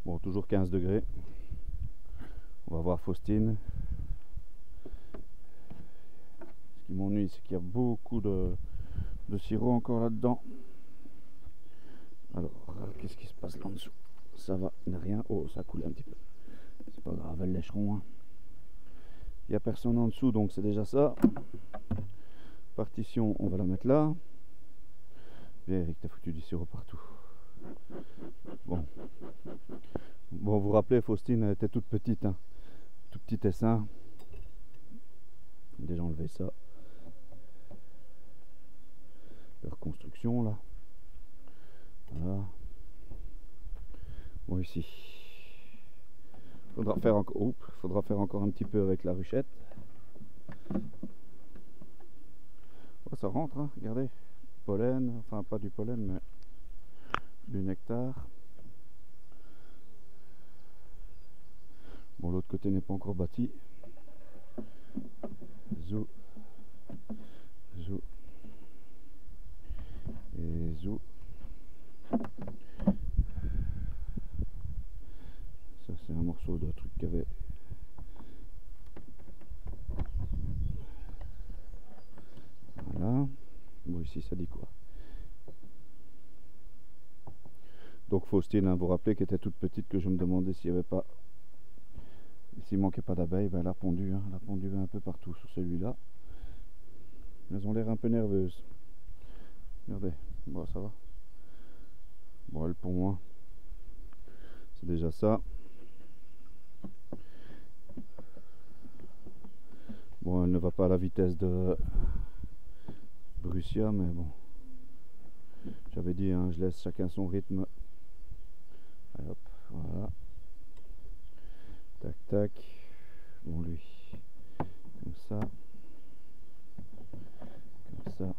Bon, toujours 15 degrés. On va voir Faustine. Ce qui m'ennuie, c'est qu'il y a beaucoup de sirop encore là-dedans. Alors, qu'est-ce qui se passe là en dessous? Ça va, il n'y a rien. Oh, ça coule un petit peu. C'est pas grave, elles lècheront. Hein. Il n'y a personne en dessous, donc c'est déjà ça. Partition, on va la mettre là. Bien, Eric, t'as foutu du sirop partout. Bon, vous vous rappelez, Faustine, elle était toute petite, hein. Tout petit essaim. Déjà enlevé ça. La reconstruction là. Voilà. Bon, ici. Faudra faire encore un petit peu avec la ruchette. Oh, ça rentre, hein, regardez. Pollen, enfin pas du pollen, mais du nectar. Bon, l'autre côté n'est pas encore bâti. Zou. Zou. Et zou. Ça, c'est un morceau de truc qu'il y avait. Voilà. Bon, ici, ça dit quoi? Donc, Faustine, hein, vous vous rappelez qu'elle était toute petite, que je me demandais s'il y avait pas. S'il manquait pas d'abeilles, ben elle a pondu, hein. Elle a pondu un peu partout sur celui-là. Elles ont l'air un peu nerveuses. Regardez, bon, ça va. Bon, elles pondent moins. C'est déjà ça. Bon, elle ne va pas à la vitesse de Brussia, mais bon. J'avais dit, hein, je laisse chacun son rythme. Allez, hop, voilà. Tac, tac. Bon, lui. Comme ça. Comme ça.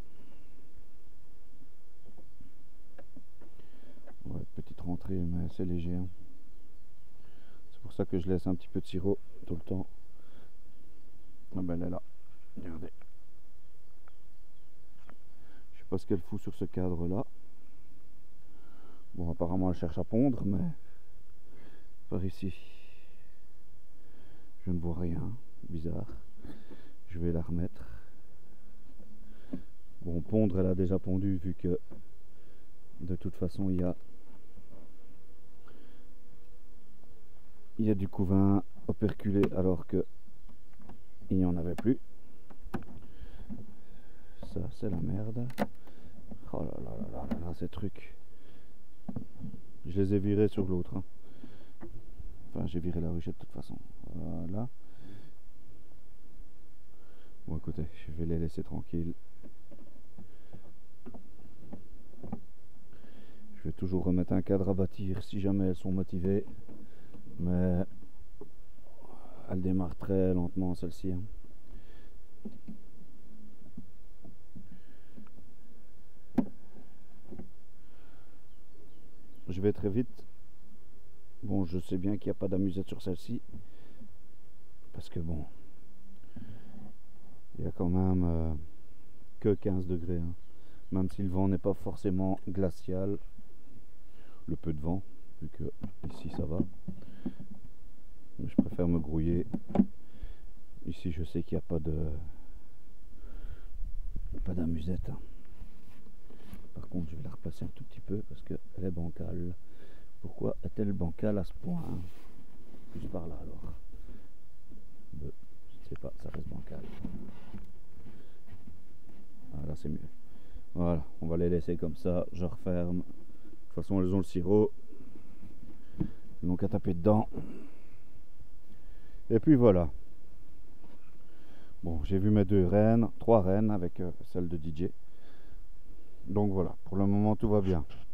Ouais, petite rentrée, mais c'est léger. Hein. C'est pour ça que je laisse un petit peu de sirop tout le temps. Ah ben elle est là. Regardez. Je sais pas ce qu'elle fout sur ce cadre là. Bon, apparemment elle cherche à pondre, mais par ici je ne vois rien. Bizarre. Je vais la remettre. Bon, pondre, elle a déjà pondu vu que de toute façon il y a du couvain operculé alors que il n'y en avait plus. Ça, c'est la merde. Oh là là là là là, ces trucs. Je les ai virés sur l'autre. Hein. Enfin, j'ai viré la ruchette de toute façon. Voilà. Bon, écoutez, je vais les laisser tranquilles. Je vais toujours remettre un cadre à bâtir si jamais elles sont motivées. Mais elle démarre très lentement celle-ci. Hein. Je vais très vite. Bon, je sais bien qu'il n'y a pas d'amusette sur celle-ci. Parce que bon, il y a quand même que 15 degrés. Hein. Même si le vent n'est pas forcément glacial. Le peu de vent, vu que ici ça va. Mais je préfère me grouiller. Ici je sais qu'il n'y a pas d'amusette. Hein. Par contre je vais la replacer un tout petit peu parce qu'elle est bancale. Pourquoi est-elle bancale à ce point? Hein? Plus par là alors. Je ne sais pas, ça reste bancal. Ah, là c'est mieux. Voilà, on va les laisser comme ça, je referme. De toute façon elles ont le sirop. Ils n'ont qu'à taper dedans. Et puis voilà. Bon, j'ai vu mes 3 reines avec celle de DJ. Donc voilà, pour le moment tout va bien.